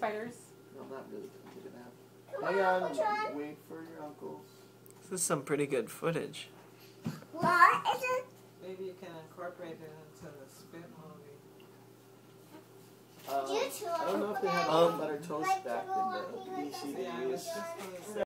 spiders. No, not really. Hang on, wait for your uncles. This is some pretty good footage. What is it? Maybe you can incorporate it into the spit movie. I don't know if they have one better toast back than the BCDs. Yeah, I was just gonna say.